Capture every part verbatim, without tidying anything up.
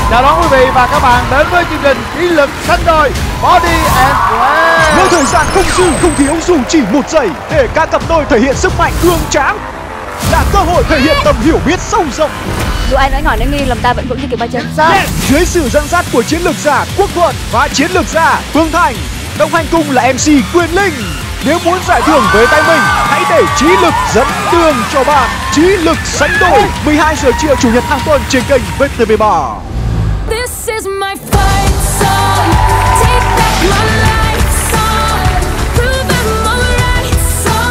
Chào đón quý vị và các bạn đến với chương trình Trí lực xanh đôi Body and Brain. Nếu thời gian không dư không thiếu dù chỉ một giây để các cặp đôi thể hiện sức mạnh cương tráng, là cơ hội thể hiện tầm hiểu biết sâu rộng. Dù ai nói ngỏ nói nghi, lòng ta vẫn vững như kiểu ba chân. Yes. Dưới sự dẫn dắt của chiến lược giả Quốc Thuận và chiến lược giả Phương Thành, đồng hành cùng là em xê Quyền Linh. Nếu muốn giải thưởng với tay mình, hãy để trí lực dẫn đường cho bạn. Trí lực sánh đôi, mười hai giờ trưa chủ nhật hàng tuần trên kênh vê tê vê ba. This is my fight song. Take back my life song. Prove I'm alright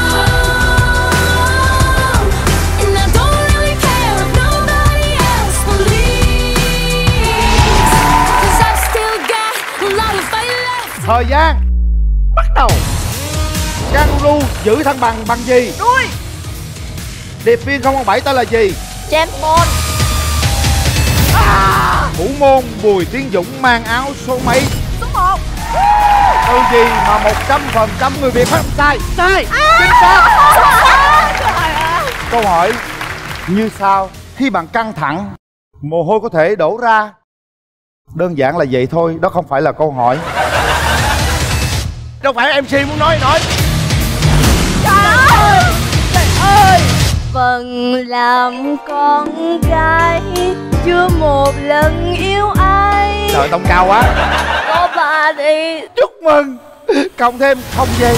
song. And I don't really care if nobody else believes, 'cause I've still got a lot of fight left. Thời gian bắt đầu. Kangaroo giữ thăng bằng bằng gì? Đuôi. Điệp viên không không bảy tên là gì? James Bond. À, thủ môn Bùi Tiến Dũng mang áo số mấy? Số một. Từ gì mà một trăm phần trăm người Việt phát sai? Sai. À, chính xác. Trời ơi. Câu hỏi như sau: khi bạn căng thẳng, mồ hôi có thể đổ ra. Đơn giản là vậy thôi, đó không phải là câu hỏi. Đâu phải em xê muốn nói nói. Trời ơi. Trời ơi. Phần làm con gái chưa một lần yêu ai. Trời, tông cao quá. Có bà đi. Chúc mừng. Cộng thêm không giây.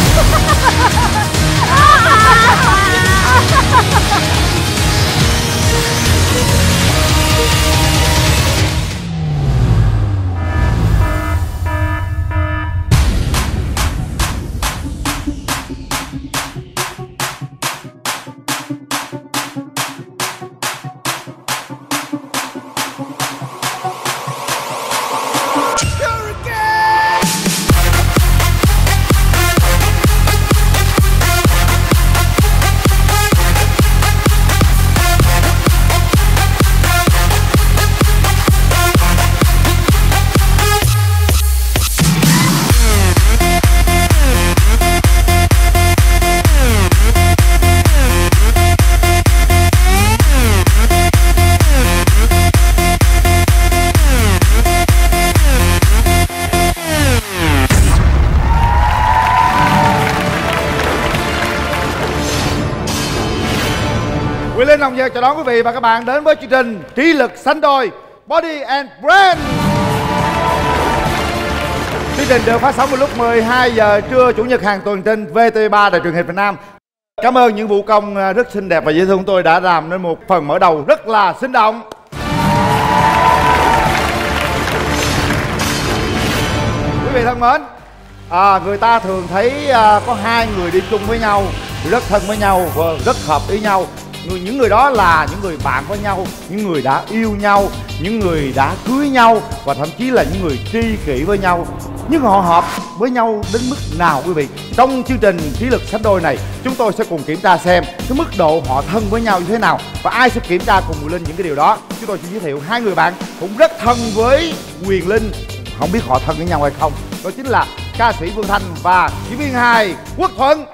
Quyền Linh Hồng Nhật chào đón quý vị và các bạn đến với chương trình Trí lực xanh đôi Body and Brain. Chương trình được phát sóng vào lúc mười hai giờ trưa chủ nhật hàng tuần trên vê tê vê ba Đài truyền hình Việt Nam. Cảm ơn những vũ công rất xinh đẹp và dễ thương của tôi đã làm nên một phần mở đầu rất là sinh động. Quý vị thân mến, à, người ta thường thấy à, có hai người đi chung với nhau rất thân với nhau và rất hợp ý nhau. Người, những người đó là những người bạn với nhau, những người đã yêu nhau, những người đã cưới nhau và thậm chí là những người tri kỷ với nhau. Nhưng họ hợp với nhau đến mức nào quý vị? Trong chương trình Trí lực xanh đôi này, chúng tôi sẽ cùng kiểm tra xem cái mức độ họ thân với nhau như thế nào. Và ai sẽ kiểm tra cùng Quyền Linh những cái điều đó? Chúng tôi sẽ giới thiệu hai người bạn cũng rất thân với Quyền Linh. Không biết họ thân với nhau hay không? Đó chính là ca sĩ Phương Thanh và diễn viên hài Quốc Thuận.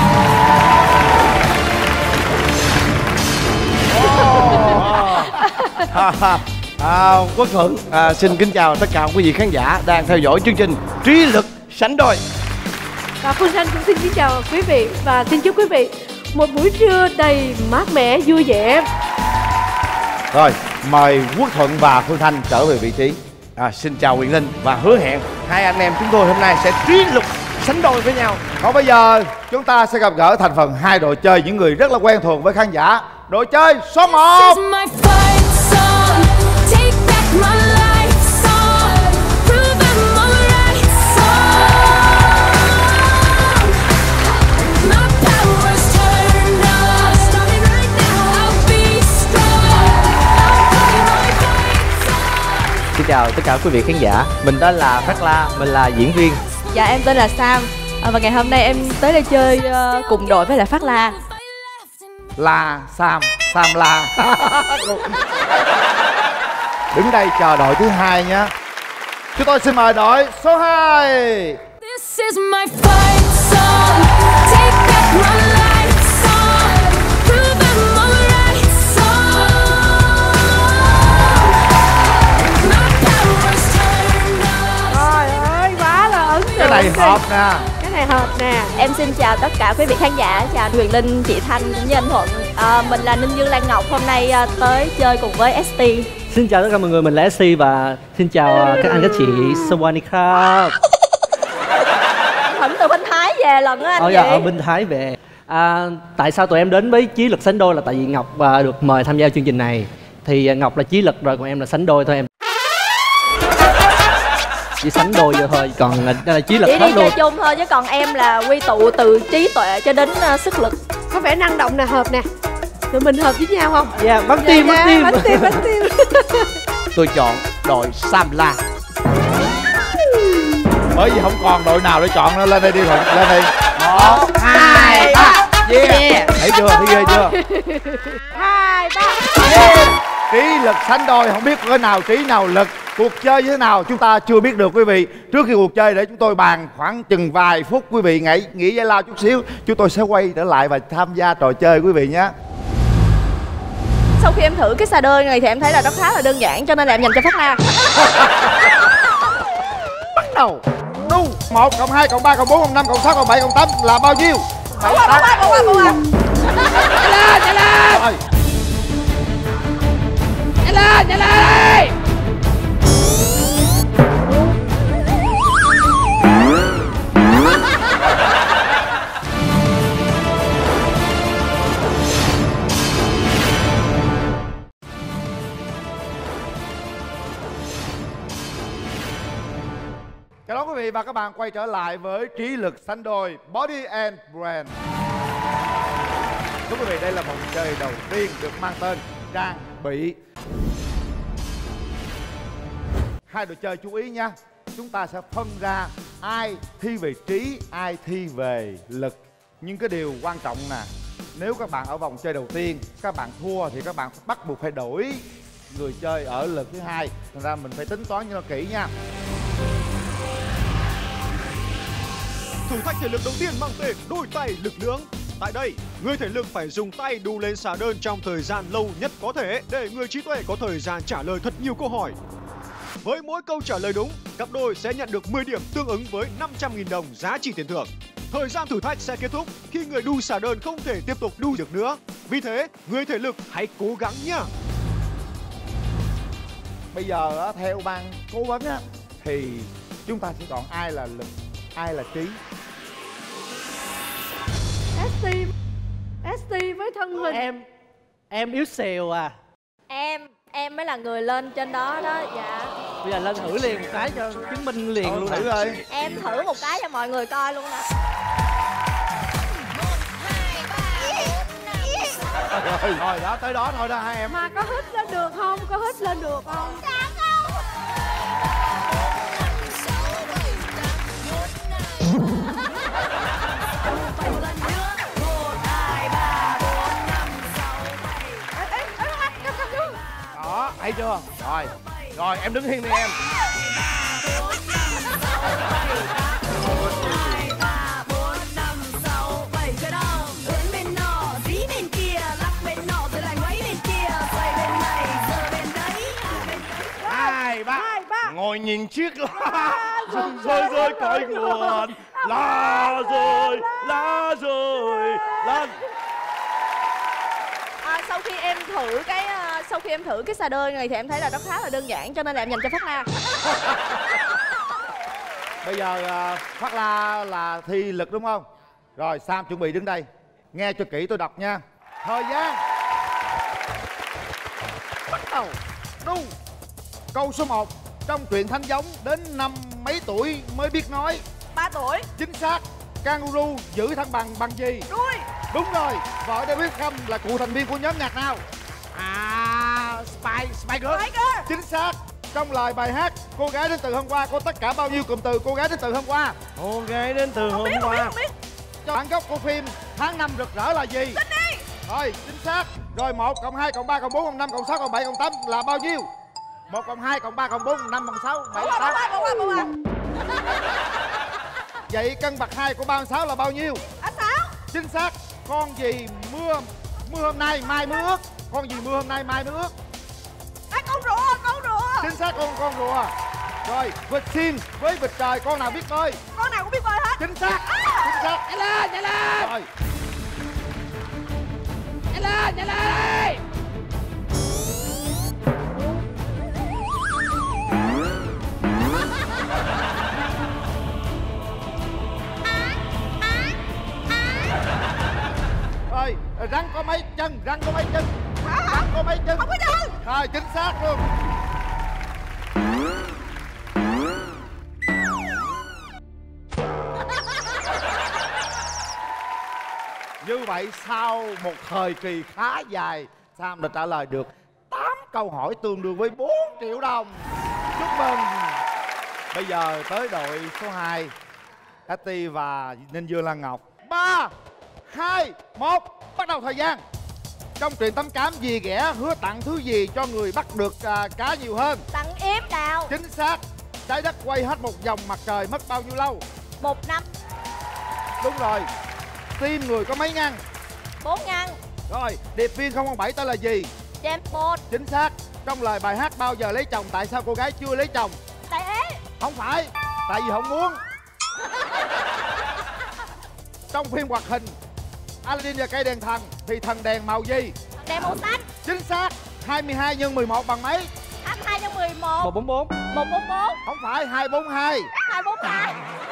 à, à, Quốc Thuận à, xin kính chào tất cả quý vị khán giả đang theo dõi chương trình Trí lực sánh đôi. Và Phương Thanh cũng xin kính chào quý vị và xin chúc quý vị một buổi trưa đầy mát mẻ, vui vẻ. Rồi, mời Quốc Thuận và Phương Thanh trở về vị trí. à, Xin chào Quyền Linh và hứa hẹn hai anh em chúng tôi hôm nay sẽ trí lực sánh đôi với nhau. Còn bây giờ chúng ta sẽ gặp gỡ thành phần hai đội chơi, những người rất là quen thuộc với khán giả. Đội chơi số một. Xin chào tất cả quý vị khán giả. Mình tên là Phát La, mình là diễn viên. Dạ em tên là Sam à, và ngày hôm nay em tới đây chơi uh, cùng đội với lại Phát La. La Sam, Sam La. Đứng đây chờ đội thứ hai nhé. Chúng tôi xin mời đội số hai. This is my fight song. Take back my life song. Prove I'm alright song. này hợp nè. Cái này hợp nè. Em xin chào tất cả quý vị khán giả, chào Huyền Linh, chị Thanh cũng như anh Thuận. À, mình là Ninh Dương Lan Ngọc, hôm nay à, tới chơi cùng với ét tê. Xin chào tất cả mọi người, mình là ét xê và xin chào các anh các chị. Sawani Krab. Thỉnh từ bên Thái về lần á anh. Ở, chị. ở bên Thái về. À, tại sao tụi em đến với Chí Lực Sánh Đôi là tại vì Ngọc à, được mời tham gia chương trình này. Thì à, Ngọc là Chí Lực rồi, còn em là Sánh Đôi thôi em. Chỉ sánh đôi vô thôi, còn đây là Chí Lực Chỉ hết đi luôn. chơi chung thôi chứ còn em là quy tụ từ trí tuệ cho đến uh, sức lực. Có vẻ năng động nè, hợp nè. Tụi mình hợp với nhau không? Dạ, bắn tim, bắn tim. Bắn tim, bắn tim. Tôi chọn đội Samla. Bởi vì không còn đội nào để chọn nữa, lên đây đi Thuận, lên đây. Một, hai, ba. Yeah. Thấy chưa, thấy ghê chưa? Hai, ba. Yeah. Trí lực sánh đôi, không biết cái nào trí nào lực. Cuộc chơi như thế nào chúng ta chưa biết được quý vị. Trước khi cuộc chơi để chúng tôi bàn khoảng chừng vài phút, quý vị nghỉ nghỉ giải lao chút xíu, chúng tôi sẽ quay trở lại và tham gia trò chơi quý vị nhé. Sau khi em thử cái xà đơn này thì em thấy là nó khá là đơn giản, cho nên là em dành cho Phát La. Bắt đầu. Đu. Một cộng hai cộng ba cộng bốn cộng năm cộng sáu cộng bảy cộng tám là bao nhiêu? Bỏ qua, bỏ qua, bỏ qua, bỏ qua. Chạy lên, chạy lên. Rồi. Chạy lên, chạy lên. Chào đón quý vị và các bạn quay trở lại với Trí Lực Sánh Đôi Body and Brain. Thưa quý vị, đây là vòng chơi đầu tiên được mang tên trang bị. Hai đội chơi chú ý nha, chúng ta sẽ phân ra ai thi về trí, ai thi về lực. Nhưng cái điều quan trọng nè, nếu các bạn ở vòng chơi đầu tiên các bạn thua thì các bạn bắt buộc phải đổi người chơi ở lượt thứ hai. Thành ra mình phải tính toán cho nó kỹ nha. Thử thách thể lực đầu tiên mang tên đôi tay lực lưỡng. Tại đây, người thể lực phải dùng tay đu lên xà đơn trong thời gian lâu nhất có thể để người trí tuệ có thời gian trả lời thật nhiều câu hỏi. Với mỗi câu trả lời đúng, cặp đôi sẽ nhận được mười điểm tương ứng với năm trăm nghìn đồng giá trị tiền thưởng. Thời gian thử thách sẽ kết thúc khi người đu xà đơn không thể tiếp tục đu được nữa. Vì thế, người thể lực hãy cố gắng nhé. Bây giờ theo ban cố vấn á, thì chúng ta sẽ chọn ai là lực, ai là trí. ét tê ét tê với thân hình. Em em yếu xèo à. Em em mới là người lên trên đó đó. Dạ. Bây giờ lên thử liền một cái cho chứng minh liền Ừ, luôn thử nè. rồi. Em thử một cái cho mọi người coi luôn nè. Rồi, rồi đó, tới đó thôi đó hai em. Mà có hít lên được không? Có hít lên được không? Đó, thấy chưa? Rồi, rồi em đứng hiên đi em. Hai ba. Hai, ba. Ngồi nhìn chiếc lá rơi rơi rơi cõi nguồn, lá rơi lá rơi lên. À, sau khi em thử cái uh, sau khi em thử cái xà đơn này thì em thấy là nó khá là đơn giản, cho nên là em dành cho Phát La. Bây giờ uh, Phát La là thi lực đúng không? Rồi Sam chuẩn bị đứng đây. Nghe cho kỹ tôi đọc nha. Thời gian bắt đầu. Đu. Câu số một. Trong truyện Thánh Giống đến năm mấy tuổi mới biết nói? Ba tuổi. Chính xác. Kangaroo giữ thăng bằng bằng gì? Đuôi. Đúng rồi. Vợ David Beckham là cựu thành viên của nhóm nhạc nào? À, Spy, Spiker. Spiker. Chính xác. Trong lời bài hát Cô gái đến từ hôm qua có tất cả bao nhiêu cụm từ cô gái đến từ hôm qua? Cô gái đến từ hôm Biết, không biết, qua. không biết. Bản gốc của phim Tháng Năm Rực Rỡ là gì? Tin đi. Rồi, chính xác. Rồi một cộng hai cộng ba cộng bốn cộng năm cộng sáu cộng bảy cộng tám là bao nhiêu? một cộng hai cộng ba cộng bốn cộng năm cộng sáu cộng bảy Bỏ cộng qua, tám. bỏ qua, bỏ qua, bỏ qua. Vậy cân bậc hai của ba mươi sáu là bao nhiêu? Anh Sáu. Chính xác. Con gì mưa mưa hôm nay mai mưa ướt? Con gì mưa hôm nay mai mưa ướt? À, con rùa, con rùa. Chính xác, con con rùa. Rồi, vịt xiên với vịt trời con nào biết bơi? Con nào cũng biết Chính xác. Chính xác. Nhanh lên, nhanh lên. Rồi. Nhanh lên, nhanh lên. Rồi, rắn có mấy chân, rắn có mấy chân. Rắn có mấy chân. Không có chân. Rồi, chính xác luôn. Như vậy sau một thời kỳ khá dài, Sam đã trả lời được tám câu hỏi tương đương với bốn triệu đồng. Chúc mừng. Bây giờ tới đội số hai, Ati và Ninh Dương Lan Ngọc. Ba, hai, một, bắt đầu thời gian. Trong truyện Tấm Cám Dì Ghẻ hứa tặng thứ gì cho người bắt được à, cá nhiều hơn? Tặng yếm đào. Chính xác. Trái đất quay hết một vòng mặt trời mất bao nhiêu lâu? Một năm. Đúng rồi. Tim người có mấy ngăn? Bốn ngăn. Rồi, điệp viên không không bảy tên là gì? James Bond. Chính xác. Trong lời bài hát bao giờ lấy chồng, tại sao cô gái chưa lấy chồng? Tại ế. Không phải, tại vì không muốn. Trong phim hoạt hình Aladdin và cây đèn thần thì thần đèn màu gì? Đèn màu xanh. Chính xác. hai mươi hai nhân mười một bằng mấy? hai mươi hai nhân mười một. một bốn bốn. một bốn bốn. Không phải, hai bốn hai. hai bốn hai.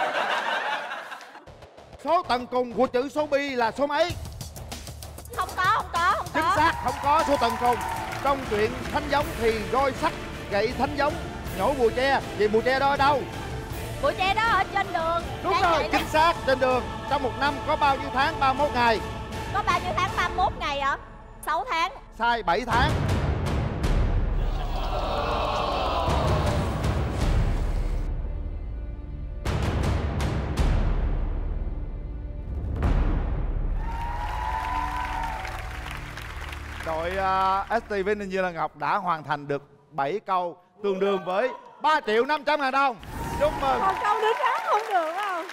Số tận cùng của chữ số pi là số mấy? Không có, không có, không có. Chính xác, không có số tận cùng. Trong truyện Thánh Giống thì roi sắt gậy Thánh Giống nhổ bùa tre, vì bùa tre đó ở đâu? Bụi tre đó ở trên đường. Đúng Đang rồi, chạy chính xác, trên đường. Trong một năm có bao nhiêu tháng? ba mươi mốt ngày. Có bao nhiêu tháng? ba mươi mốt ngày ạ? sáu tháng. Sai, bảy tháng. Đội uh, ét tê với Ninh Dương Lan Ngọc đã hoàn thành được bảy câu tương đương với ba triệu năm trăm ngàn đồng. Chúc mừng. Còn câu nữa khác không được không?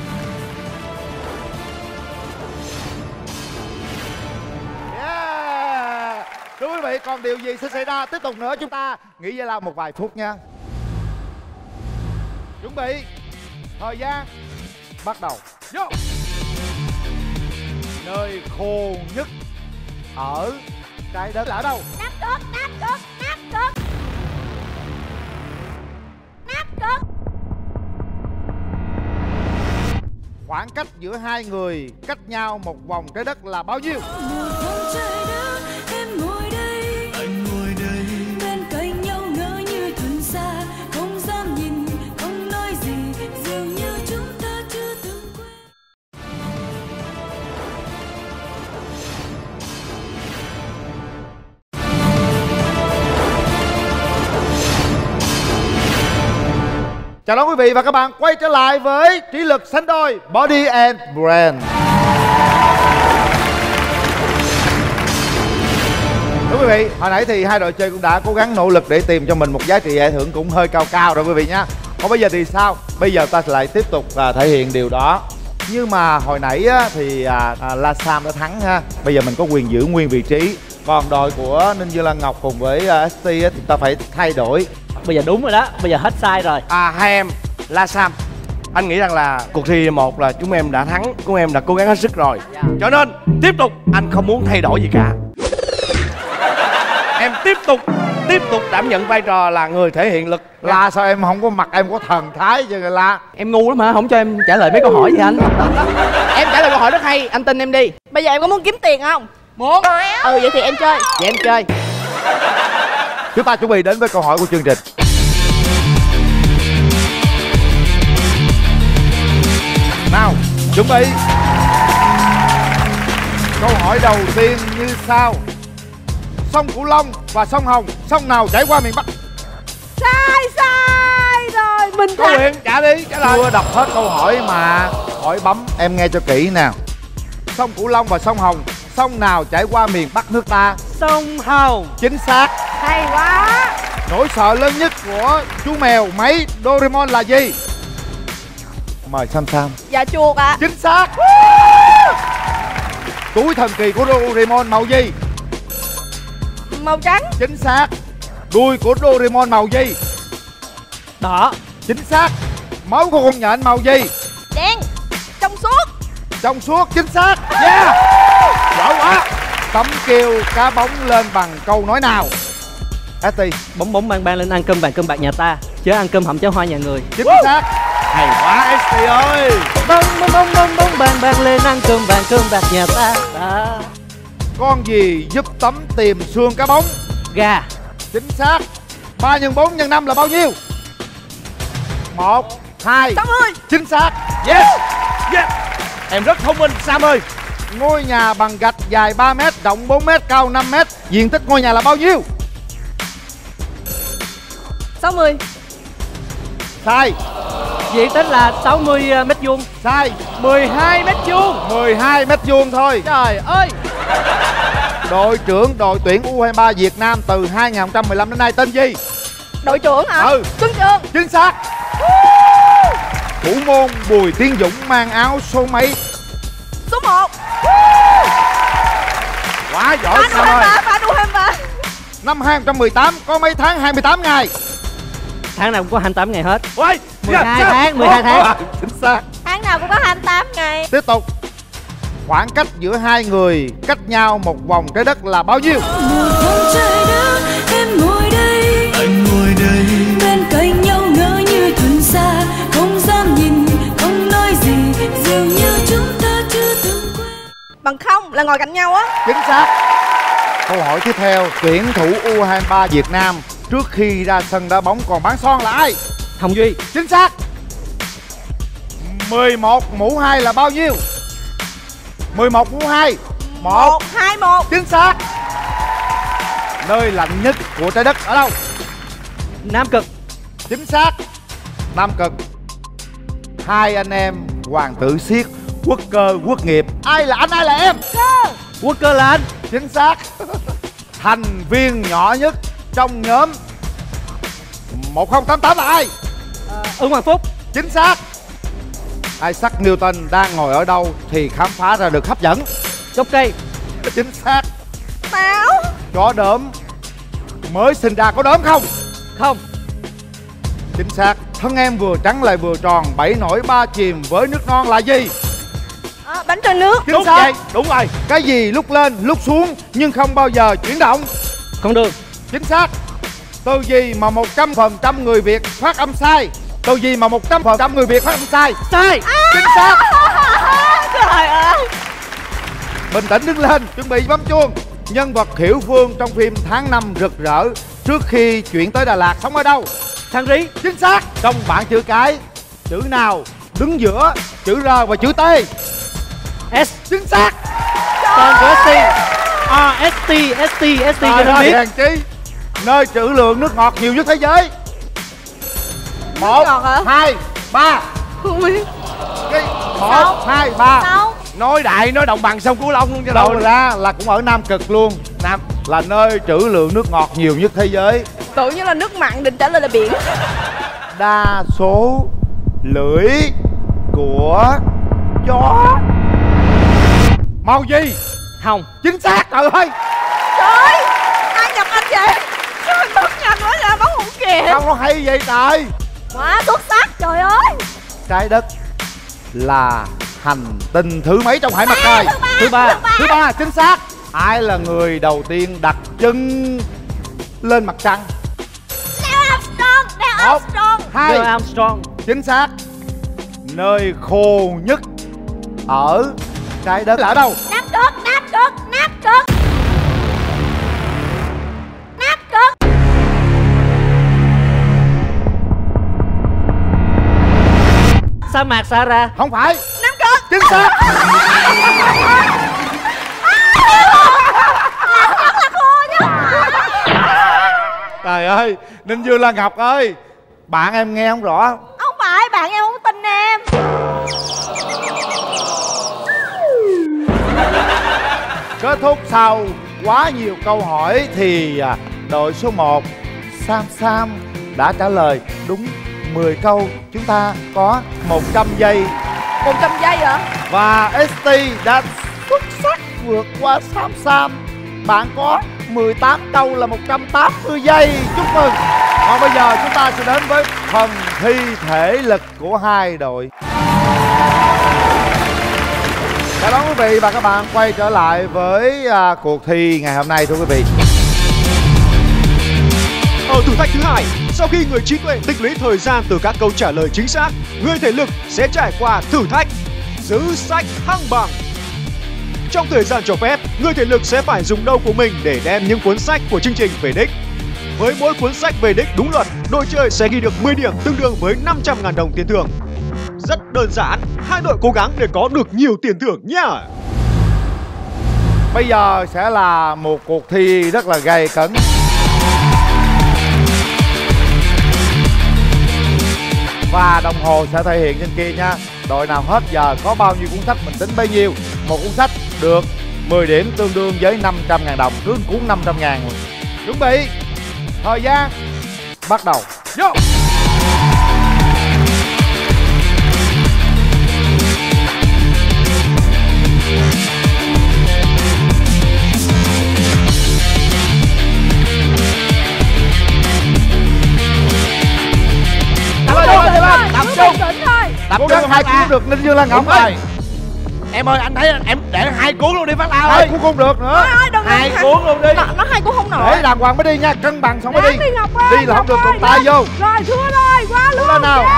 Yeah. Thưa quý vị, còn điều gì sẽ xảy ra tiếp tục nữa, chúng ta nghỉ giải lao một vài phút nha. Chuẩn bị. Thời gian bắt đầu. Vô. Nơi khô nhất ở trái đất là ở đâu? Nam Cực, Nam Cực, Nam Cực. Nam Cực. Khoảng cách giữa hai người cách nhau một vòng trái đất là bao nhiêu? Một vòng trái đất em ngồi đây, anh ngồi đây bên cạnh nhau ngỡ như thuần xa, không dám nhìn không nói gì, dường như chúng ta chưa từng quen. Chào đón quý vị và các bạn quay trở lại với Trí Lực Sánh Đôi Body and Brain. Thưa quý vị, hồi nãy thì hai đội chơi cũng đã cố gắng nỗ lực để tìm cho mình một giá trị giải thưởng cũng hơi cao cao rồi quý vị nhé. Còn bây giờ thì sao? Bây giờ ta lại tiếp tục à, thể hiện điều đó. Nhưng mà hồi nãy á, thì à, à, La Sam đã thắng ha. Bây giờ mình có quyền giữ nguyên vị trí. Còn đội của Ninh Dương Lan Ngọc cùng với à, ét tê á, thì ta phải thay đổi. Bây giờ đúng rồi đó, bây giờ hết sai rồi. À, hai em La Sam, anh nghĩ rằng là cuộc thi một là chúng em đã thắng, chúng em đã cố gắng hết sức rồi. Dạ. Cho nên tiếp tục anh không muốn thay đổi gì cả. Em tiếp tục tiếp tục đảm nhận vai trò là người thể hiện lực. La, sao em không có mặt em có thần thái chứ người La? Em ngu lắm hả? Không cho em trả lời mấy câu hỏi gì anh? Em trả lời câu hỏi rất hay, anh tin em đi. Bây giờ em có muốn kiếm tiền không? Muốn. Ừ, vậy thì em chơi. Vậy em chơi. Chúng ta chuẩn bị đến với câu hỏi của chương trình. Nào, chuẩn bị. Câu hỏi đầu tiên như sau. Sông Cửu Long và sông Hồng, sông nào chảy qua miền Bắc? Sai, sai rồi. Mình Có quyền trả đi, trả lời. Chưa đọc hết câu hỏi mà hỏi bấm. Em nghe cho kỹ nào. Sông Cửu Long và sông Hồng, sông nào chảy qua miền Bắc nước ta? Sông Hồng. Chính xác. hay quá. Nỗi sợ lớn nhất của chú mèo máy Doraemon là gì? Mời Sam Sam. Dạ chuột ạ. Chính xác. Túi thần kỳ của Doraemon màu gì? Màu trắng. Chính xác. Đuôi của Doraemon màu gì? Đỏ. Chính xác. Máu của con nhện màu gì? Đen. Trong suốt. Trong suốt, chính xác. Yeah. Giỏi quá. Tấm kêu cá bóng lên bằng câu nói nào? ét tê. Bóng bóng bang bang lên ăn cơm vàng cơm bạc nhà ta, chớ ăn cơm hỏng cháo hoa nhà người. Chính xác. Hay quá ét tê ơi. Bóng bóng bóng bóng bóng bang bang lên ăn cơm vàng cơm bạc nhà ta. Đó. Con gì giúp tấm tìm xương cá bóng? Gà. Chính xác. Ba nhân bốn nhân năm là bao nhiêu? Một, hai. sáu mươi. Chính xác. Yes. Yes. Em rất thông minh Sam ơi. Ngôi nhà bằng gạch dài ba mét, rộng bốn mét, cao năm mét. Diện tích ngôi nhà là bao nhiêu? sáu mươi. Sai. Diện tích là sáu mươi mét vuông. Sai. mười hai mét vuông. mười hai mét vuông thôi. Trời ơi. Đội trưởng đội tuyển U hai ba Việt Nam từ hai nghìn không trăm mười lăm đến nay tên gì? Đội trưởng hả? Ừ. Tuấn Trường. Chính xác. Thủ môn Bùi Tiến Dũng mang áo số mấy? Số một. Quá giỏi Sam ơi. Phá đua hai ba. Năm hai nghìn không trăm mười tám có mấy tháng hai mươi tám ngày? Tháng nào cũng có hai mươi tám ngày hết. Ôi, mười hai tháng, mười hai tháng. Chính xác. Tháng nào cũng có hai mươi tám ngày. Tiếp tục. Khoảng cách giữa hai người cách nhau một vòng trái đất là bao nhiêu? Một vòng trái đất em ngồi đây, anh ngồi đây bên cạnh nhau ngỡ như thuần xa, không dám nhìn không nói gì, dường như chúng ta chưa từng quen. Bằng không là ngồi cạnh nhau á. Chính xác. Câu hỏi tiếp theo, tuyển thủ U hai ba Việt Nam trước khi ra sân đá bóng còn bán son là ai? Hồng Duy. Chính xác. mười một mũ hai là bao nhiêu? mười một mũ hai. Một. Hai một. Chính xác. Nơi lạnh nhất của trái đất ở đâu? Nam Cực. Chính xác. Nam Cực. Hai anh em hoàng tử siết, quốc cơ quốc nghiệp, ai là anh ai là em? Quốc cơ là anh. Chính xác. Thành viên nhỏ nhất trong nhóm một không tám tám là ai? Ưng Hoàng Phúc. Chính xác. Isaac Newton đang ngồi ở đâu thì khám phá ra được hấp dẫn? Gốc cây. Chính xác. Táo. Chó đốm mới sinh ra có đốm không? Không. Chính xác. Thân em vừa trắng lại vừa tròn, bảy nổi ba chìm với nước non là gì? À, bánh trôi nước. Chính Đúng xác. vậy, đúng rồi. Cái gì lúc lên lúc xuống nhưng không bao giờ chuyển động? Con đường. Chính xác. Từ gì mà một trăm phần trăm người Việt phát âm sai? Từ gì mà một trăm phần trăm người Việt phát âm sai? Sai. Chính xác. Trời ơi. Bình tĩnh đứng lên, chuẩn bị bấm chuông. Nhân vật Hiểu Phương trong phim Tháng Năm Rực Rỡ trước khi chuyển tới Đà Lạt sống ở đâu? Thang Rí. Chính xác. Trong bảng chữ cái, chữ nào đứng giữa chữ R và chữ T? S. Chính xác. Tên của ét tê. À, ét tê, ét tê, ét tê cho Trời nên ơi, biết. hèn chi. Nơi trữ lượng nước ngọt nhiều nhất thế giới? Một, ngọt hả? hai, ba. Không biết. Cái một, hai, ba. Sáu. Nói đại nói đồng bằng sông Cửu Long luôn cho Đâu đâu. ra là cũng ở Nam Cực luôn. Nam là nơi trữ lượng nước ngọt nhiều nhất thế giới. Tự nhiên là nước mặn, định trả lời là biển. Đa số lưỡi của chó màu gì? Hồng. Chính xác. Trời ơi. Trời ơi, ai nhập anh vậy? Sao anh bấm nhanh quá ra bấm không kìa. Sao nó hay vậy trời? Quá xuất sắc, trời ơi. Trái đất là hành tinh thứ mấy trong hải mặt trời? Thứ ba. Thứ ba. Chính xác. Ai là người đầu tiên đặt chân lên mặt trăng? Neil Armstrong, Neil Một, Armstrong. hai. Neil Armstrong. Chính xác. Nơi khô nhất ở trái đất là ở đâu? Nam Cực, Nam Cực, Nam Cực. Nam Cực. Sa mạc Sahara. Không phải. Nam Cực. Chính xác. Trời ơi, Ninh Dương Lan Ngọc ơi, bạn em nghe không rõ. Không phải, bạn em không tin em. Kết thúc sau quá nhiều câu hỏi thì à, đội số một Sam Sam đã trả lời đúng mười câu. Chúng ta có một trăm giây. một trăm giây hả? Và ét tê đã xuất sắc vượt qua Sam Sam. Bạn có mười tám câu là một trăm tám mươi giây. Chúc mừng. Còn bây giờ chúng ta sẽ đến với phần thi thể lực của hai đội. Chào đón quý vị và các bạn quay trở lại với à, cuộc thi ngày hôm nay thưa quý vị. Ở thử thách thứ hai, sau khi người trí tuệ tích lũy thời gian từ các câu trả lời chính xác, người thể lực sẽ trải qua thử thách giữ sách thăng bằng. Trong thời gian cho phép, người thể lực sẽ phải dùng đầu của mình để đem những cuốn sách của chương trình về đích. Với mỗi cuốn sách về đích đúng luật, đội chơi sẽ ghi được mười điểm tương đương với năm trăm nghìn đồng tiền thưởng. Rất đơn giản, hai đội cố gắng để có được nhiều tiền thưởng nha. Bây giờ sẽ là một cuộc thi rất là gay cấn. Và đồng hồ sẽ thể hiện trên kia nha. Đội nào hết giờ có bao nhiêu cuốn sách mình tính bấy nhiêu. Một cuốn sách được mười điểm tương đương với năm trăm ngàn đồng. Cứ cuốn năm trăm ngàn. Chuẩn bị. Thời gian bắt đầu. Vô. Tập trung, tập Cố trung gắng hai cuốn được Ninh Dương Lan Ngọc ơi. Em ơi, anh thấy em để hai cuốn luôn đi Phát Lao Hai ơi. cuốn không được nữa. Hai cuốn luôn đi. Nó, nó hai cũng không nổi. Để đàng hoàng mới đi nha, cân bằng xong mới đi. Đi Ngọc ơi, Đi là không Ngọc được ơi, đụng tay vô. Rồi thua rồi, qua luôn. Lên nào.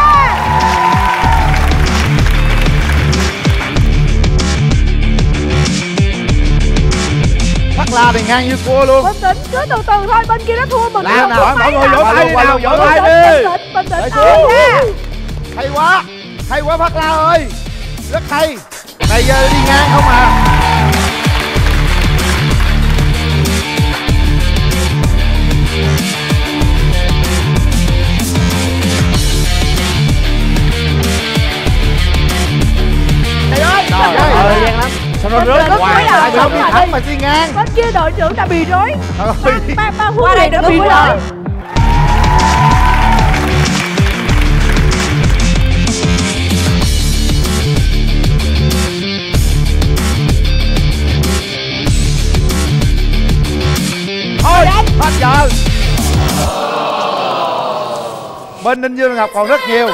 Phát La thì ngang như cua luôn. Bình tĩnh, cứ từ từ thôi, bên kia nó thua mình. Làm nào, Không mọi phải người vỗ đâu. tay đi nào, vỗ tay Bình đi. tĩnh, bình tĩnh, Để bình xuống. tĩnh. Ờ, nha. Hay quá, hay quá Phát La ơi. Rất hay. Này giờ đi ngang không à. Trời ơi, Trời trời ơi. ơi, gian lắm. Sao nó Bình rớt tĩnh, hoài. bây giờ Tại sao xong đi rồi thắng đi. mà đi ngang. Bên kia đội trưởng đã bị rối. Trời ơi. Ba ba huấn Qua đây luyện đã đừng bị vui rối. rồi. Thôi, hết giờ. Bên Ninh Dương Ngọc còn rất nhiều.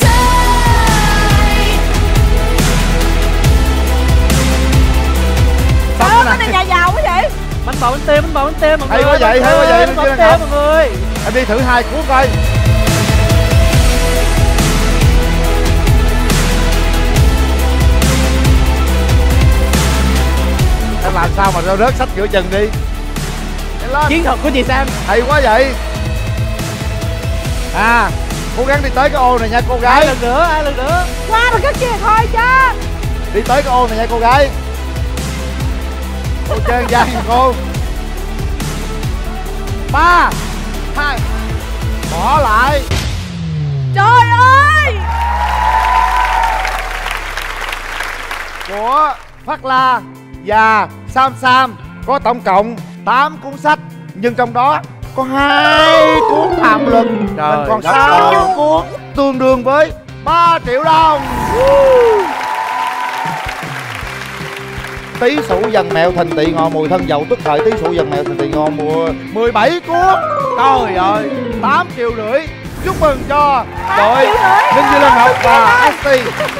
Trời ơi, cái này nhà giàu quá vậy. Bánh bò bánh têm, bánh bò bánh têm mọi Hay người. quá vậy, hay quá vậy, Bánh bò Ninh bánh Dương têm Ngọc. mọi người. Em đi thử hai cuốn coi. Em làm sao mà rơi rớt sách giữa chừng đi. Nhanh lên. Chiến thuật của chị Sam. Hay quá vậy. À, cố gắng đi tới cái ô này nha cô Ai gái. lần nữa, ai lần nữa. Qua được cái kia thôi chứ. Đi tới cái ô này nha cô gái. Cô chơi gian nha cô. Ba, hai, bỏ lại. Trời ơi. Của Phát La và Sam Sam có tổng cộng tám cuốn sách, nhưng trong đó có hai cuốn phạm luật. Trời Mình còn đất sáu ơi. cuốn, tương đương với ba triệu đồng. Tí sủ dần mẹo thành tị ngọ mùi thân dậu tức thời tí sủ dần mẹo thành tị ngọ mùa mười bảy cuốn. Trời ơi, tám triệu rưỡi. Chúc mừng cho đội Ninh Dương Lan Ngọc và ét tê.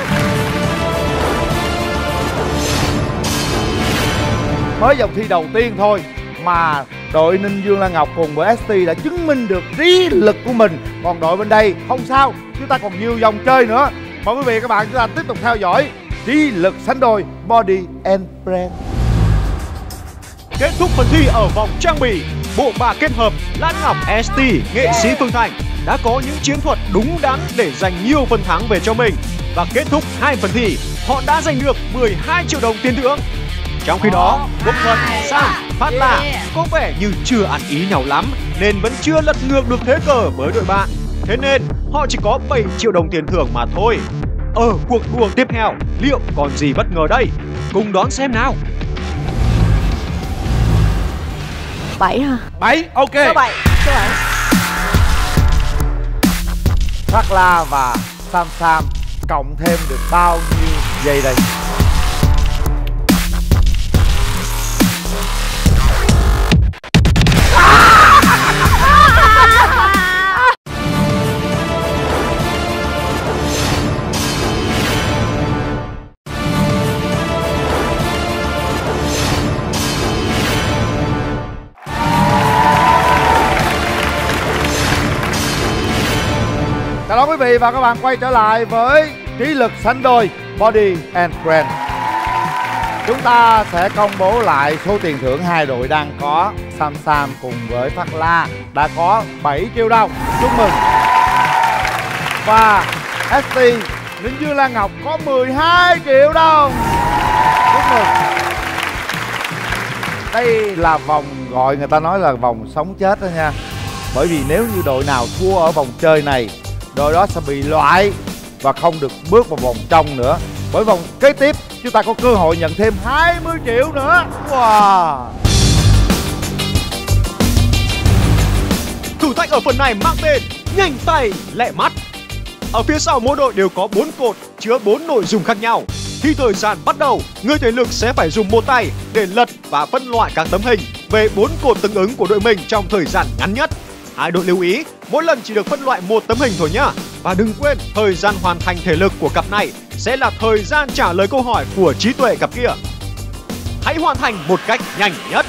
Mới vòng thi đầu tiên thôi mà đội Ninh Dương Lan Ngọc cùng với ét tê đã chứng minh được trí lực của mình. Còn đội bên đây không sao, chúng ta còn nhiều vòng chơi nữa. Mời quý vị và các bạn chúng ta tiếp tục theo dõi trí lực sánh đôi Body and Brain. Kết thúc phần thi ở vòng trang bị, bộ ba kết hợp Lan Ngọc ét tê, nghệ sĩ Phương Thành đã có những chiến thuật đúng đắn để giành nhiều phần thắng về cho mình. Và kết thúc hai phần thi, họ đã giành được mười hai triệu đồng tiền thưởng. Trong khi đó, Quốc Thuận, Sam, Phát La có vẻ như chưa ăn ý nhau lắm nên vẫn chưa lật ngược được thế cờ với đội bạn. Thế nên họ chỉ có bảy triệu đồng tiền thưởng mà thôi. Ở cuộc đua tiếp theo, liệu còn gì bất ngờ đây? Cùng đón xem nào. Bảy hả? Bảy, ok. Số bảy, số bảy. Phát La và Sam Sam cộng thêm được bao nhiêu giây đây? quý vị và các bạn quay trở lại với trí lực sánh đôi Body and Brain. Chúng ta sẽ công bố lại số tiền thưởng hai đội đang có. Sam Sam cùng với Phát La đã có bảy triệu đồng. Chúc mừng. Và ét tê Ninh Dương Lan Ngọc có mười hai triệu đồng. Chúc mừng. Đây là vòng gọi người ta nói là vòng sống chết đó nha. Bởi vì nếu như đội nào thua ở vòng chơi này, đội đó sẽ bị loại và không được bước vào vòng trong nữa. Bởi vòng kế tiếp chúng ta có cơ hội nhận thêm hai mươi triệu nữa. Wow. Thử thách ở phần này mang tên nhanh tay lẹ mắt. Ở phía sau mỗi đội đều có bốn cột chứa bốn nội dung khác nhau. Khi thời gian bắt đầu, người thể lực sẽ phải dùng một tay để lật và phân loại các tấm hình về bốn cột tương ứng của đội mình trong thời gian ngắn nhất. Hai đội lưu ý, mỗi lần chỉ được phân loại một tấm hình thôi nhá. Và đừng quên, thời gian hoàn thành thể lực của cặp này sẽ là thời gian trả lời câu hỏi của trí tuệ cặp kia. Hãy hoàn thành một cách nhanh nhất.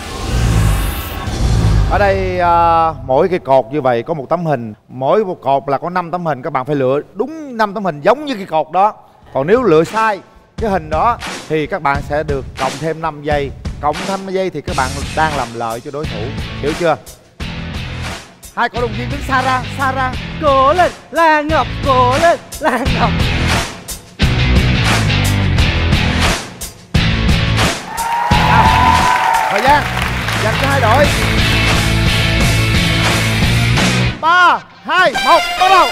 Ở đây à, mỗi cái cột như vậy có một tấm hình. Mỗi một cột là có năm tấm hình. Các bạn phải lựa đúng năm tấm hình giống như cái cột đó. Còn nếu lựa sai cái hình đó thì các bạn sẽ được cộng thêm năm giây. Cộng năm giây thì các bạn đang làm lợi cho đối thủ. Hiểu chưa? Hai cổ động viên đứng xa ra, xa ra. Cố lên Lan Ngọc, cố lên Lan Ngọc. À, thời gian dành cho hai đội. Ba, hai, một, bắt đầu.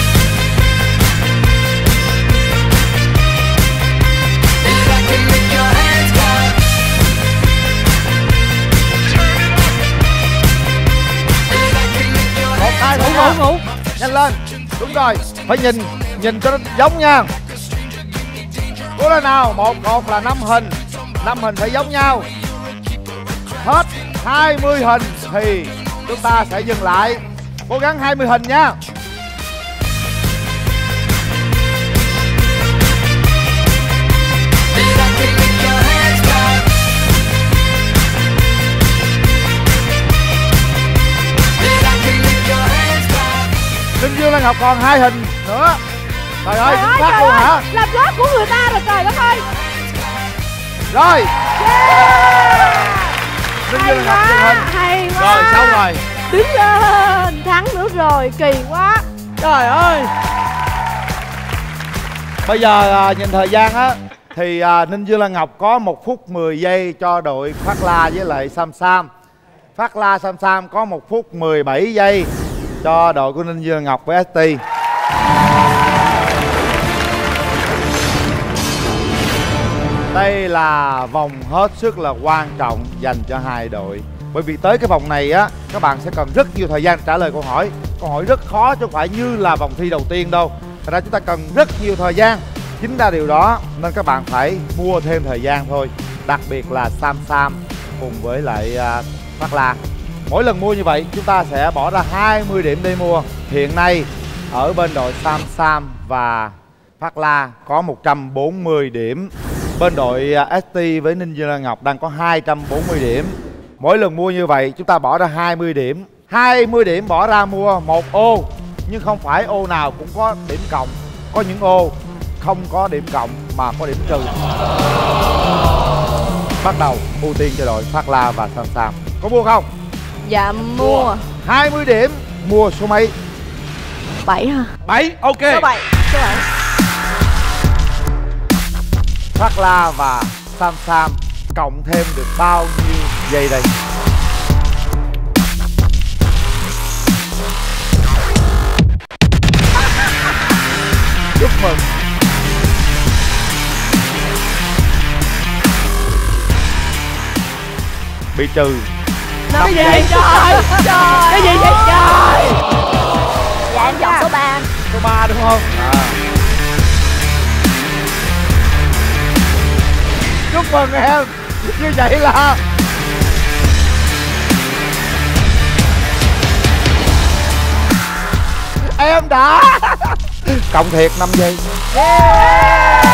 Một, hai, ngủ, ngủ, ngủ. Nhanh lên. Đúng rồi, phải nhìn, nhìn cho nó giống nha. Cố lên nào, một cột là năm hình. Năm hình phải giống nhau. Hết hai mươi hình thì chúng ta sẽ dừng lại. Cố gắng hai mươi hình nha. Ninh Dương Lan Ngọc còn hai hình nữa. Trời ơi, chính xác luôn hả? Làm lót của người ta rồi, trời đất ơi. Rồi. Yeah. Ninh Dương Lan Ngọc chụp hình. Hay quá. Rồi, xong rồi. Đứng lên, thắng nữa rồi, kỳ quá. Trời ơi. Bây giờ à, nhìn thời gian á thì à, Ninh Dương Lan Ngọc có một phút mười giây cho đội Phát La với lại Sam Sam. Phát La Sam Sam có một phút mười bảy giây cho đội của Ninh Dương Lan Ngọc với ét tê. Đây là vòng hết sức là quan trọng dành cho hai đội. Bởi vì tới cái vòng này á, các bạn sẽ cần rất nhiều thời gian trả lời câu hỏi. Câu hỏi rất khó chứ không phải như là vòng thi đầu tiên đâu. Thật ra chúng ta cần rất nhiều thời gian. Chính ra điều đó nên các bạn phải mua thêm thời gian thôi. Đặc biệt là Sam Sam cùng với lại uh, Phát La. Mỗi lần mua như vậy chúng ta sẽ bỏ ra hai mươi điểm để mua. Hiện nay ở bên đội Sam Sam và Phát La có một trăm bốn mươi điểm. Bên đội ét tê với Ninh Dương Lan Ngọc đang có hai trăm bốn mươi điểm. Mỗi lần mua như vậy chúng ta bỏ ra hai mươi điểm. hai mươi điểm bỏ ra mua một ô. Nhưng không phải ô nào cũng có điểm cộng. Có những ô không có điểm cộng mà có điểm trừ. Bắt đầu ưu tiên cho đội Phát La và Sam Sam. Có mua không? Dạ mua. hai mươi điểm. Mua số mấy? Bảy hả? bảy, ok. Số bảy. Số bảy. Phát La và Sam Sam cộng thêm được bao nhiêu giây đây? Chúc mừng. Bị trừ. Cái gì vậy trời? Trời. Cái gì vậy trời? Dạ em chọn số ba. Số ba đúng không? À. Chúc mừng em. Như vậy là em đã cộng thiệt năm giây. Yeah.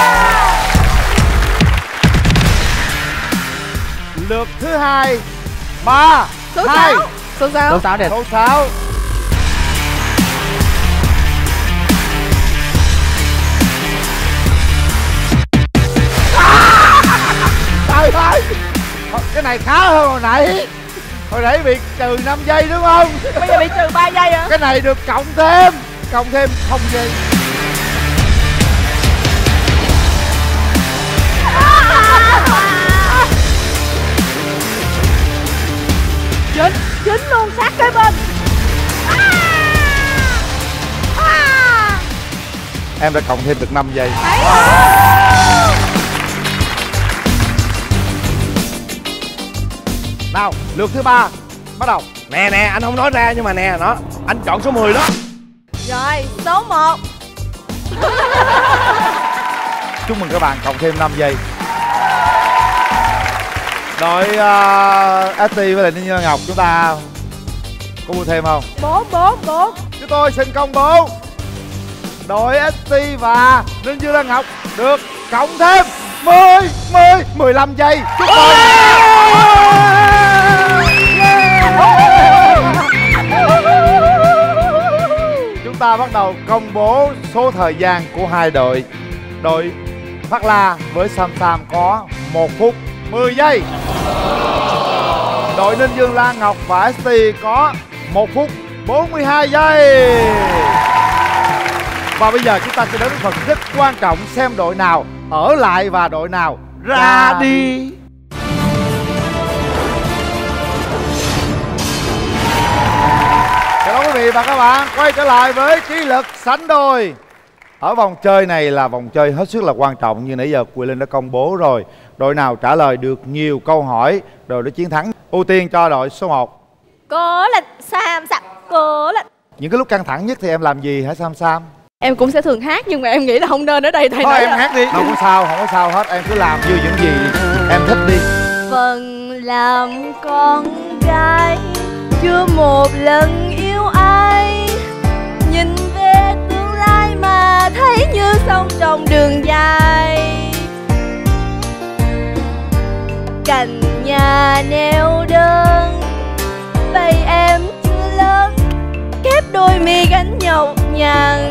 Lượt thứ hai. Ba. Số hai. sáu. Số sáu. Số sáu đẹp. Số sáu. Cái này khá hơn hồi nãy. Hồi nãy bị trừ năm giây đúng không? Bây giờ bị trừ ba giây hả? Cái này được cộng thêm. Cộng thêm không giây. Chính, chính luôn sát kế bên. Em đã cộng thêm được năm giây. Nào, lượt thứ ba bắt đầu. Nè nè, anh không nói ra nhưng mà nè, nó anh chọn số mười đó. Rồi, số một. Chúc mừng các bạn cộng thêm năm giây. Đội uh, ét tê với lại Ninh Dương Ngọc chúng ta có mua thêm không? Bốn, bốn, bốn. Chúng tôi xin công bố đội ét tê và Ninh Dương Lan Ngọc được cộng thêm mười, mười, mười lăm giây. Chúc mừng. Chúng ta bắt đầu công bố số thời gian của hai đội. Đội Phát La với Sam Sam có một phút mười giây. Đội Ninh Dương Lan Ngọc và ét tê có một phút bốn mươi hai giây. Và bây giờ chúng ta sẽ đến phần rất quan trọng, xem đội nào ở lại và đội nào ra, ra đi. Chào đón quý vị và các bạn quay trở lại với Trí Lực Sánh Đôi. Ở vòng chơi này là vòng chơi hết sức là quan trọng, như nãy giờ Quyền Linh đã công bố rồi. Đội nào trả lời được nhiều câu hỏi đội đó chiến thắng. Ưu tiên cho đội số một. Cố lên Sam Sam, cố lên. Những cái lúc căng thẳng nhất thì em làm gì hả Sam Sam? Em cũng sẽ thường hát nhưng mà em nghĩ là không nên ở đây thầy thôi nói em là... hát đi. Không có sao, không có sao hết. Em cứ làm như những gì em thích đi. Phần làm con gái chưa một lần yêu ai, nhìn về tương lai mà thấy như sông trong đường dài. Cành nhà neo đơn, tay em chưa lớn, khép đôi mi gánh nhọc nhằn.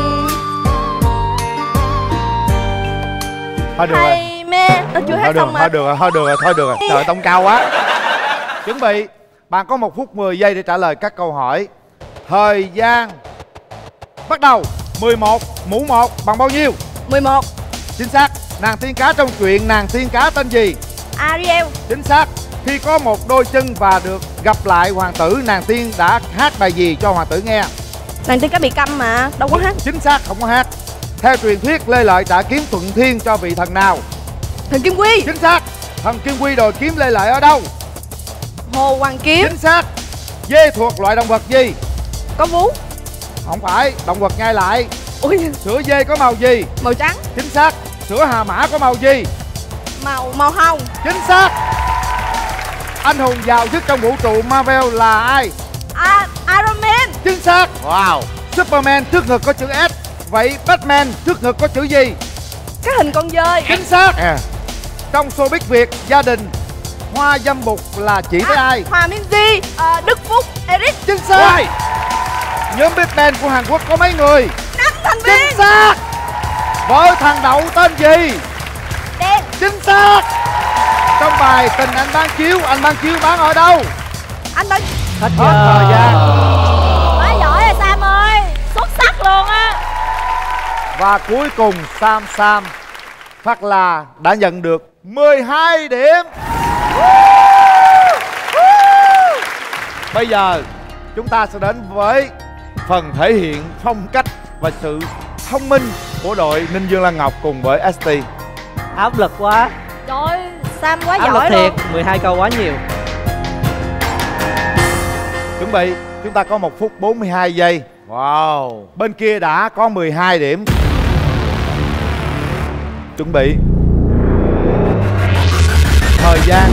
Thôi được rồi. Hay mẹ, tôi chưa hát xong mà. Thôi được rồi, thôi được rồi, thôi được rồi. Trời tông cao quá. Chuẩn bị. Bạn có một phút mười giây để trả lời các câu hỏi. Thời gian bắt đầu. Mười một mũ một bằng bao nhiêu? Mười một. Chính xác. Nàng tiên cá trong truyện nàng tiên cá tên gì? Ariel. Chính xác. Khi có một đôi chân và được gặp lại hoàng tử, nàng tiên đã hát bài gì cho hoàng tử nghe? Nàng tiên cá bị câm mà, đâu có hát. Chính xác, không có hát. Theo truyền thuyết, Lê Lợi đã kiếm thuận thiên cho vị thần nào? Thần Kim Quy. Chính xác. Thần Kim Quy đòi kiếm Lê Lợi ở đâu? Hồ Hoàng Kiếm. Chính xác. Dê thuộc loại động vật gì? Có vú. Không phải, động vật nhai lại. Ui. Sữa dê có màu gì? Màu trắng. Chính xác. Sữa Hà Mã có màu gì? Màu màu hồng. Chính xác. Anh hùng giàu nhất trong vũ trụ Marvel là ai? À, Iron Man. Chính xác. Wow. Superman trước ngực có chữ S. Vậy Batman trước ngực có chữ gì? Cái hình con dơi. Chính xác. À. Trong showbiz Việt, gia đình Hoa Dâm Bụt là chỉ tới à, ai? Hòa Minzy, à, Đức Phúc, Eric. Chính xác. Wow. Nhóm Big Bang của Hàn Quốc có mấy người? Năm thành viên. Chính xác. Vợ thằng Đậu tên gì? Đen. Chính xác. Trong bài Tình Anh Bán Chiếu, anh bán chiếu bán ở đâu? Anh bán... Hết thời gian. Quá giỏi rồi Sam ơi, xuất sắc luôn á. Và cuối cùng Sam Sam Phát La đã nhận được mười hai điểm. Bây giờ chúng ta sẽ đến với phần thể hiện phong cách và sự thông minh của đội Ninh Dương Lan Ngọc cùng với ét tê. Áp lực quá. Trời ơi, Sam quá Áp giỏi lực thiệt, luôn. mười hai câu quá nhiều. Chuẩn bị, chúng ta có một phút bốn mươi hai giây. Wow. Bên kia đã có mười hai điểm. Chuẩn bị. Thời gian.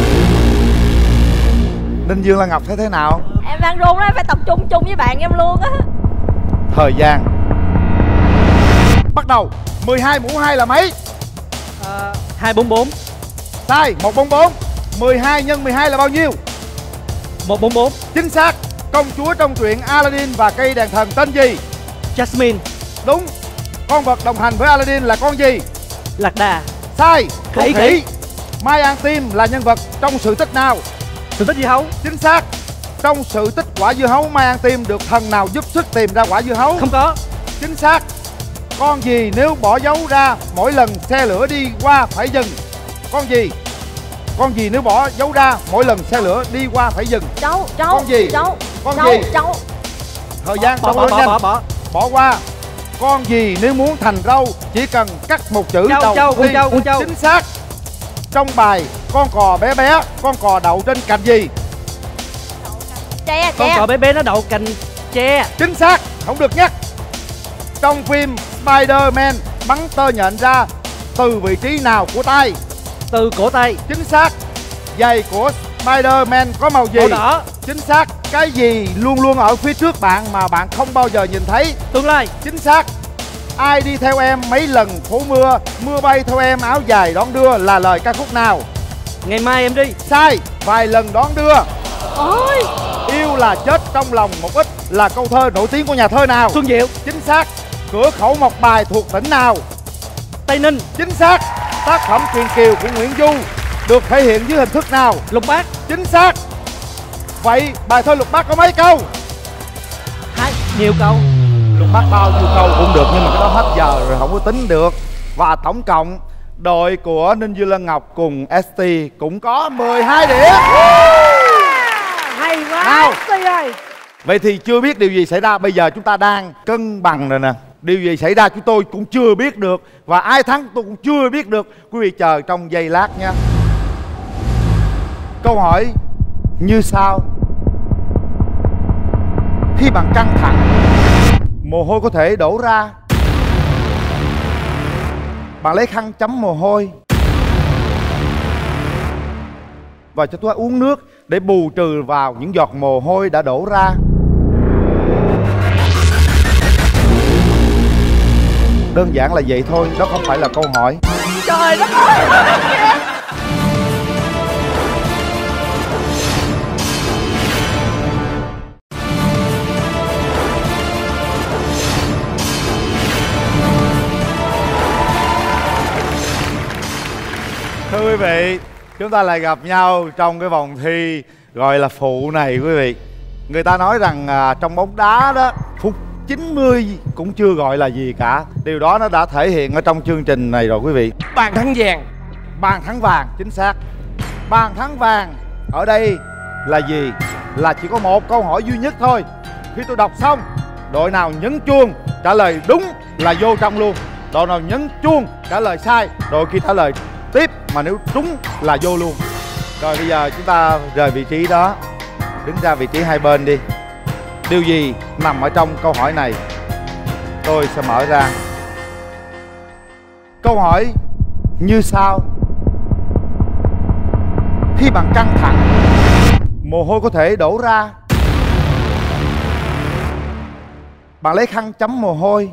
Ninh Dương Lan Ngọc thấy thế nào? Em đang run đó, phải tập trung chung với bạn em luôn á. Thời gian bắt đầu. Mười hai mũ hai là mấy? À, hai bốn bốn. Sai. Một bốn bốn. Mười hai nhân mười hai là bao nhiêu? Một bốn bốn. Chính xác. Công chúa trong truyện Aladdin và cây đèn thần tên gì? Jasmine. Đúng. Con vật đồng hành với Aladdin là con gì? Lạc đà. Sai. Khỉ, Con khỉ. Mai An Tim là nhân vật trong sự tích nào? Sự tích dưa hấu. Chính xác. Trong sự tích quả dưa hấu, Mai An Tim được thần nào giúp sức tìm ra quả dưa hấu? Không có. Chính xác. Con gì nếu bỏ dấu ra mỗi lần xe lửa đi qua phải dừng? Con gì? Con gì nếu bỏ dấu ra mỗi lần xe lửa đi qua phải dừng? Trâu, trâu. Con gì? Trâu. Con trâu, gì? Trâu. Thời gian Bỏ bỏ, bỏ bỏ, bỏ bỏ bỏ. bỏ qua. Con gì nếu muốn thành râu chỉ cần cắt một chữ Trâu, đầu trâu, con tiên? trâu, con trâu. Chính xác. Trong bài con cò bé bé, con cò đậu trên cành gì? Tre, Con tre. cò bé bé nó đậu cành tre. Chính xác, không được nhắc. Trong phim Spider-Man bắn tơ nhện ra từ vị trí nào của tay? Từ cổ tay. Chính xác. Giày của Spider-Man có màu gì? Màu đỏ. Chính xác. Cái gì luôn luôn ở phía trước bạn mà bạn không bao giờ nhìn thấy? Tương lai. Chính xác. Ai đi theo em mấy lần phố mưa, mưa bay theo em áo dài đón đưa là lời ca khúc nào? Ngày mai em đi. Sai. Vài lần đón đưa. Ôi. Yêu là chết trong lòng một ít là câu thơ nổi tiếng của nhà thơ nào? Xuân Diệu. Chính xác. Cửa khẩu Mộc Bài thuộc tỉnh nào? Tây Ninh. Chính xác. Tác phẩm Truyền Kiều của Nguyễn Du được thể hiện dưới hình thức nào? Lục bát. Chính xác. Vậy bài thơ Lục Bát có mấy câu? Hai. Nhiều câu. Lục Bát bao nhiêu câu cũng được nhưng mà cái đó hết giờ rồi không có tính được. Và tổng cộng đội của Ninh Dương Lân Ngọc cùng ét tê cũng có mười hai điểm. Hay quá. Nào. Tì ơi. Vậy thì chưa biết điều gì xảy ra. Bây giờ chúng ta đang cân bằng rồi nè. Điều gì xảy ra chúng tôi cũng chưa biết được. Và ai thắng tôi cũng chưa biết được. Quý vị chờ trong giây lát nha. Câu hỏi như sau. Khi bạn căng thẳng, mồ hôi có thể đổ ra. Bạn lấy khăn chấm mồ hôi và cho tôi uống nước để bù trừ vào những giọt mồ hôi đã đổ ra. Đơn giản là vậy thôi, đó không phải là câu hỏi. Trời đất ơi. Thưa quý vị, chúng ta lại gặp nhau trong cái vòng thi gọi là phụ này quý vị. Người ta nói rằng à, trong bóng đá đó, phút chín mươi cũng chưa gọi là gì cả. Điều đó nó đã thể hiện ở trong chương trình này rồi quý vị. Bàn thắng vàng. Bàn thắng vàng, chính xác. Bàn thắng vàng ở đây là gì? Là chỉ có một câu hỏi duy nhất thôi. Khi tôi đọc xong, đội nào nhấn chuông trả lời đúng là vô trong luôn. Đội nào nhấn chuông trả lời sai, đội kia trả lời tiếp, mà nếu đúng là vô luôn. Rồi bây giờ chúng ta rời vị trí đó, đứng ra vị trí hai bên đi. Điều gì nằm ở trong câu hỏi này? Tôi sẽ mở ra. Câu hỏi như sau. Khi bạn căng thẳng, mồ hôi có thể đổ ra. Bạn lấy khăn chấm mồ hôi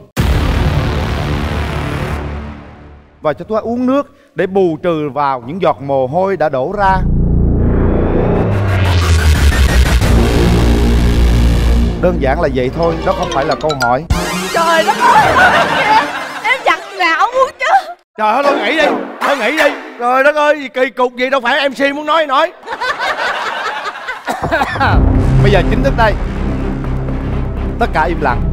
và cho tôi uống nước để bù trừ vào những giọt mồ hôi đã đổ ra. Đơn giản là vậy thôi, đó không phải là câu hỏi. Trời đất ơi. Em giặt não muốn chứ. Trời ơi, thôi nghỉ đi, thôi nghỉ đi. Trời đất ơi, gì kỳ cục gì, đâu phải em xê muốn nói nói. Bây giờ chính thức đây. Tất cả im lặng.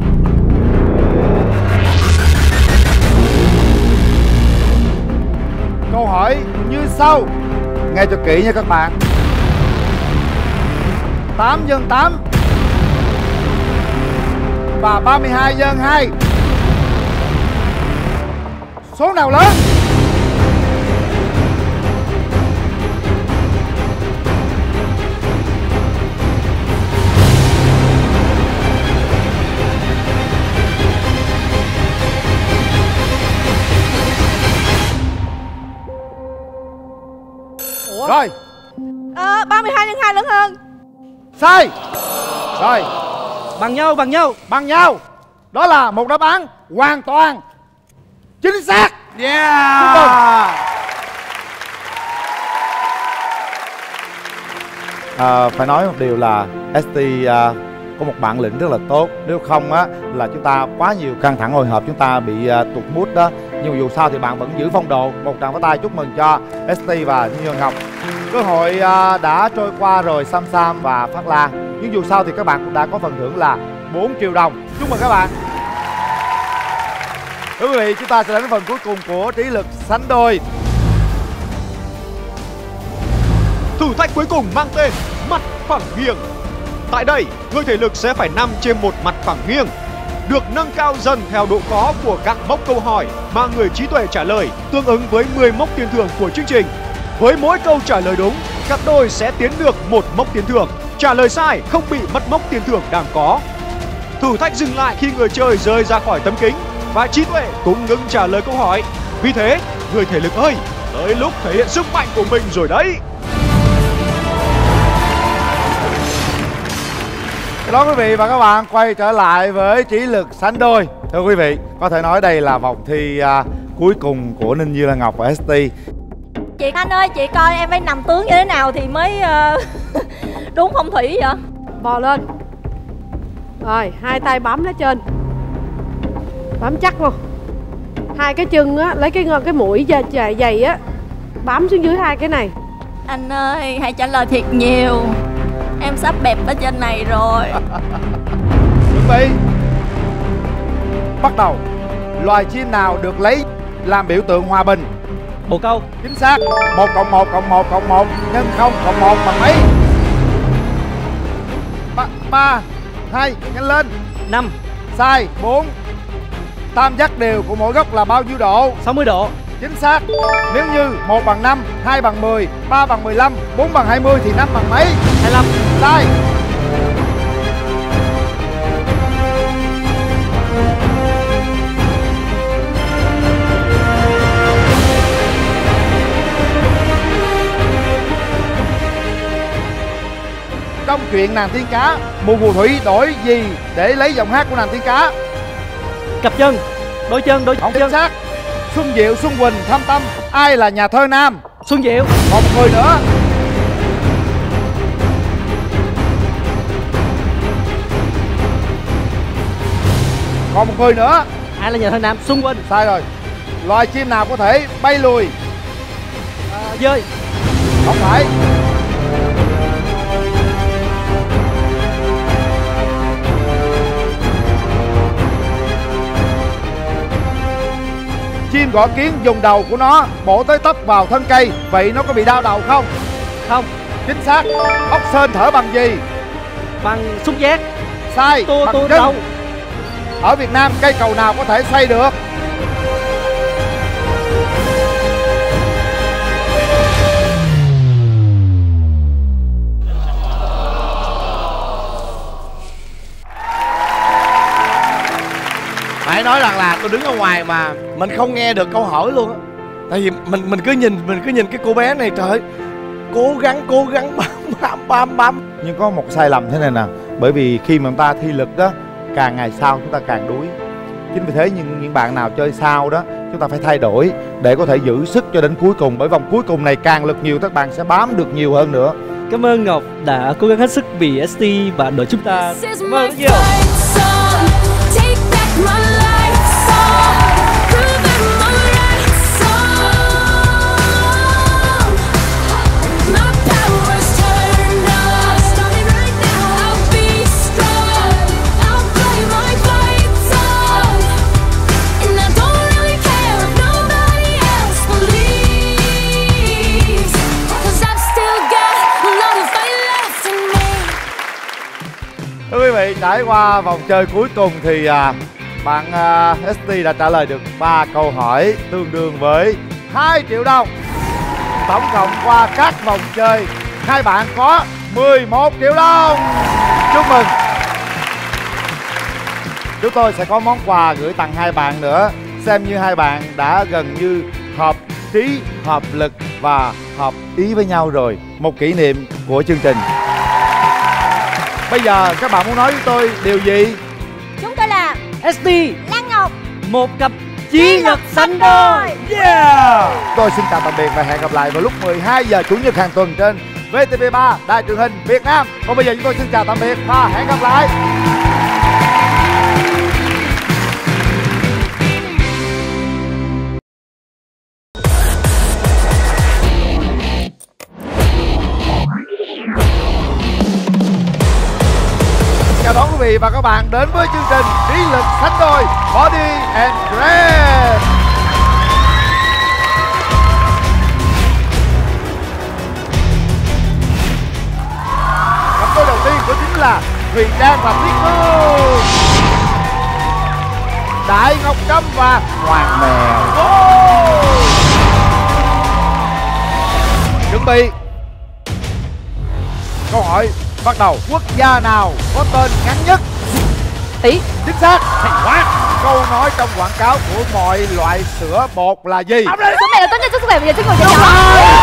Câu hỏi như sau. Nghe cho kỹ nha các bạn. Tám nhân tám và ba mươi hai nhân hai, số nào lớn? Ủa? Rồi. Ờ, ba mươi hai nhân hai lớn hơn. Sai. Rồi. Bằng nhau, bằng nhau. Bằng nhau. Đó là một đáp án hoàn toàn chính xác. Yeah. Chúc mừng. À, phải nói một điều là ét tê à, có một bản lĩnh rất là tốt. Nếu không á là chúng ta quá nhiều căng thẳng hồi hộp, chúng ta bị à, tụt mood đó. Nhưng dù sao thì bạn vẫn giữ phong độ. Một tràng pháo tay chúc mừng cho ét tê và Như Ngọc. Cơ hội à, đã trôi qua rồi Sam Sam và Phát Lan. Nhưng dù sao thì các bạn cũng đã có phần thưởng là bốn triệu đồng. Chúc mừng các bạn. Thưa quý vị, chúng ta sẽ đến phần cuối cùng của trí lực sánh đôi. Thử thách cuối cùng mang tên mặt phẳng nghiêng. Tại đây, người thể lực sẽ phải nằm trên một mặt phẳng nghiêng, được nâng cao dần theo độ khó của các mốc câu hỏi mà người trí tuệ trả lời, tương ứng với mười mốc tiền thưởng của chương trình. Với mỗi câu trả lời đúng, cặp đôi sẽ tiến được một mốc tiền thưởng. Trả lời sai không bị mất mốc tiền thưởng đang có. Thử thách dừng lại khi người chơi rơi ra khỏi tấm kính và trí tuệ cũng ngừng trả lời câu hỏi. Vì thế, người thể lực ơi, tới lúc thể hiện sức mạnh của mình rồi đấy. Đó quý vị và các bạn, quay trở lại với trí lực sánh đôi. Thưa quý vị, có thể nói đây là vòng thi uh, cuối cùng của Ninh Như Lan Ngọc và ét tê. Chị Anh ơi, chị coi em phải nằm tướng như thế nào thì mới uh, đúng phong thủy vậy? Bò lên. Rồi, hai tay bấm lên trên. Bấm chắc vô. Hai cái chân á, lấy cái cái mũi dày dày á, bấm xuống dưới hai cái này. Anh ơi, hãy trả lời thiệt nhiều. Em sắp bẹp ở trên này rồi. Chuẩn bị. Bắt đầu. Loài chim nào được lấy làm biểu tượng hòa bình? Bồ câu. Chính xác. Một cộng một cộng một cộng một nhân không cộng một bằng mấy? Ba, ba hai, nhanh lên. Năm. Sai. Bốn. Tam giác đều của mỗi góc là bao nhiêu độ? sáu mươi độ. Chính xác. Nếu như một bằng năm, hai bằng mười, ba bằng mười lăm, bốn bằng hai mươi thì năm bằng mấy? hai mươi lăm. Sai. Trong chuyện Nàng Tiên Cá, Mùa Phù Thủy đổi gì để lấy giọng hát của Nàng Tiên Cá? Cặp chân. Đôi chân, đôi Không chân. chính xác. Xuân Diệu, Xuân Quỳnh, Thâm Tâm, ai là nhà thơ nam? Xuân Diệu. Một người nữa. Còn một người nữa. Ai là nhà thơ nam? Xuân Quỳnh. Sai rồi. Loài chim nào có thể bay lùi? À, dơi. Không phải. Chim gõ kiến dùng đầu của nó bổ tới tấp vào thân cây, vậy nó có bị đau đầu không? Không. Chính xác. Ốc sên thở bằng gì? Bằng xúc giác. Sai. Tua bằng tua chân. đầu. Ở Việt Nam cây cầu nào có thể xoay được? Phải nói rằng là tôi đứng ở ngoài mà mình không nghe được câu hỏi luôn á. Tại vì mình mình cứ nhìn mình cứ nhìn cái cô bé này, trời ơi, cố gắng cố gắng bám bám bám bám. Nhưng có một sai lầm thế này nè, bởi vì khi mà chúng ta thi lực đó, càng ngày sau chúng ta càng đuối. Chính vì thế những những bạn nào chơi sau đó, chúng ta phải thay đổi để có thể giữ sức cho đến cuối cùng. Bởi vòng cuối cùng này càng lực nhiều, các bạn sẽ bám được nhiều hơn nữa. Cảm ơn Ngọc đã cố gắng hết sức vì ét tê và đội chúng ta. Cảm ơn rất nhiều. Thưa quý vị, trải qua vòng chơi cuối cùng thì à, bạn à, ét tê đã trả lời được ba câu hỏi tương đương với hai triệu đồng. Tổng cộng qua các vòng chơi, hai bạn có mười một triệu đồng. Chúc mừng. Chúng tôi sẽ có món quà gửi tặng hai bạn nữa. Xem như hai bạn đã gần như hợp trí, hợp lực và hợp ý với nhau rồi. Một kỷ niệm của chương trình. Bây giờ các bạn muốn nói với tôi điều gì? Chúng tôi là ét tê Lan Ngọc, một cặp chí lực sánh đôi. Yeah! Tôi xin chào tạm biệt và hẹn gặp lại vào lúc mười hai giờ Chủ nhật hàng tuần trên vê tê vê ba, Đài truyền hình Việt Nam. Còn bây giờ chúng tôi xin chào tạm biệt và hẹn gặp lại. chào đón quý vị và các bạn đến với chương trình Trí lực sánh đôi Body and Brain. Cặp đôi đầu tiên của chính là Thùy Trang và Tuyết Hương, Đại Ngọc Trâm và Hoàng Mèo. Chuẩn bị. Câu hỏi bắt đầu. Quốc gia nào có tên ngắn nhất? Ý. Chính xác. Hay quá. Câu nói trong quảng cáo của mọi loại sữa bột là gì? Sữa mẹ là tốt nhất cho sức khỏe, bây giờ sức khỏe cho nhỏ.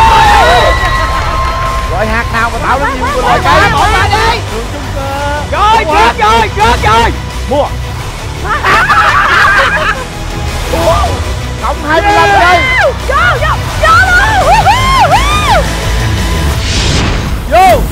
Loại hạt nào mà tạo ra nhiều loại cây? Bỏ qua đi. Đường chung cơ. Rồi, rớt rồi, rớt rồi. Mua. Cộng hai mươi lăm giây. Vô, vô, vô luôn. Vô.